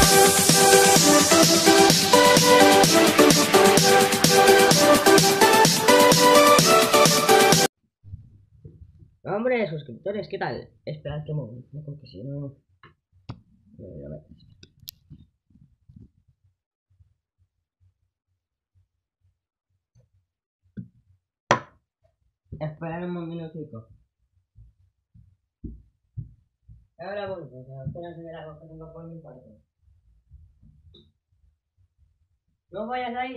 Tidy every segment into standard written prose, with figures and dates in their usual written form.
Hombre, suscriptores, ¿qué tal? Esperad que muevo, porque si no... Esperad un minutico. Ahora vuelvo, apenas se verá lo que tengo por mi parte. No vayas ahí,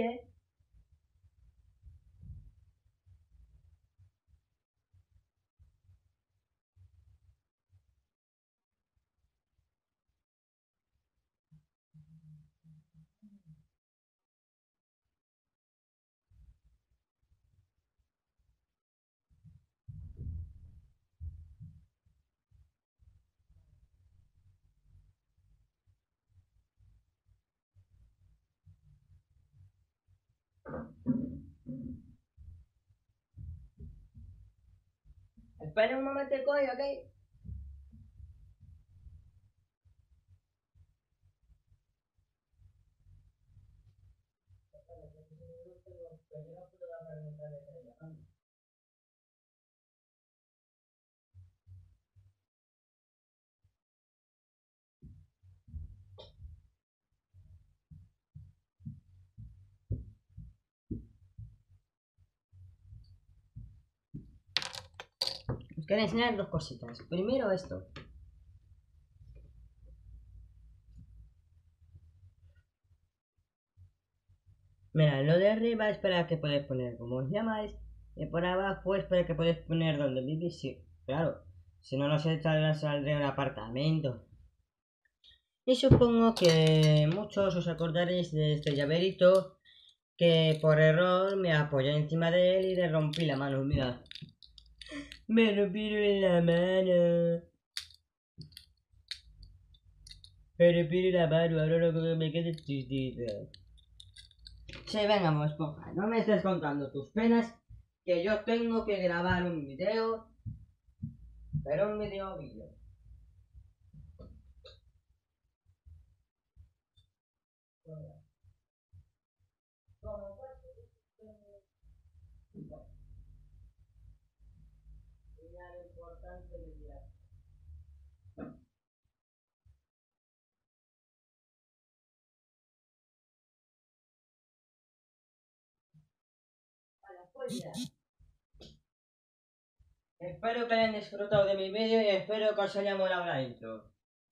Espera un momento, ¿ok? Os quiero enseñar dos cositas. Primero esto. Mira, lo de arriba es para que podéis poner como os llamáis. Y por abajo es para que podéis poner donde vivís. Sí, claro. Si no, no se saldría un apartamento. Y supongo que muchos os acordaréis de este llaverito que por error me apoyé encima de él y le rompí la mano. Mira. Me rompieron la mano. Me rompieron la mano. Ahora lo que me queda es tristeza. Sí, venga, Esponja, no me estés contando tus penas, que yo tengo que grabar un video, pero un video. Espero que hayan disfrutado de mi vídeo y espero que os haya molado la intro.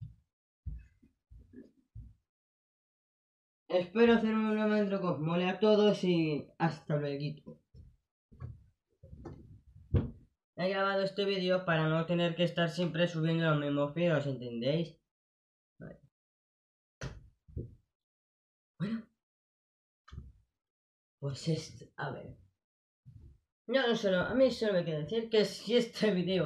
Espero hacer un nuevo intro que os mole a todos y hasta luego. He grabado este vídeo para no tener que estar siempre subiendo los mismos vídeos, ¿entendéis? Vale. Bueno, pues a ver. Yo no solo, a mí solo me queda decir que si este vídeo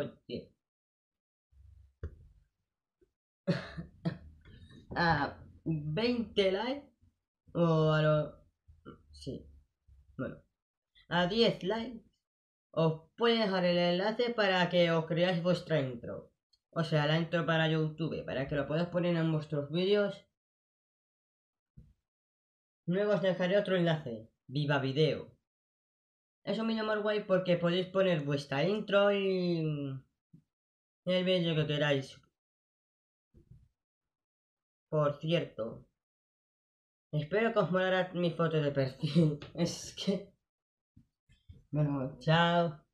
a 20 likes o a los... Sí, bueno, a 10 likes os puedo dejar el enlace para que os creáis vuestra intro. O sea, la intro para YouTube, para que lo podáis poner en vuestros vídeos. Luego os dejaré otro enlace, Viva Video. Eso me llama guay porque podéis poner vuestra intro y el vídeo que queráis. Por cierto, espero que os molara mi foto de perfil. Es que... Bueno, chao.